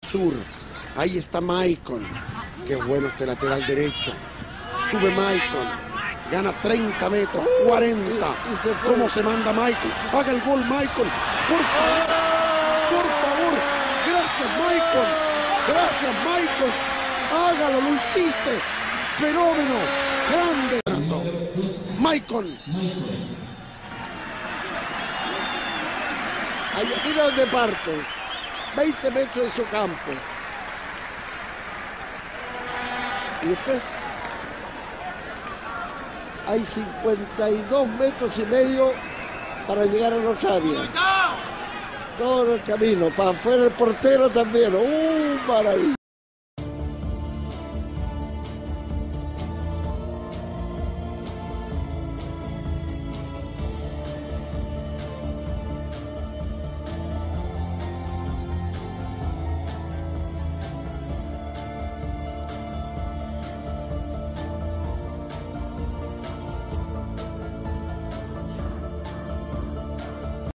sur. Ahí está Maicon. Qué bueno este lateral derecho. Sube Maicon. Gana 30 metros, 40. Y se fue. ¿Cómo se manda Maicon? Haga el gol, Maicon. Por favor. Por favor. Gracias, Maicon. Gracias, Maicon. Hágalo, lo hiciste. Fenómeno. Grande. Maicon. Ahí, mira dónde parte. 20 metros de su campo. Y después hay 52 metros y medio para llegar a nuestra área. Todo el camino. Para afuera el portero también. Maravilla.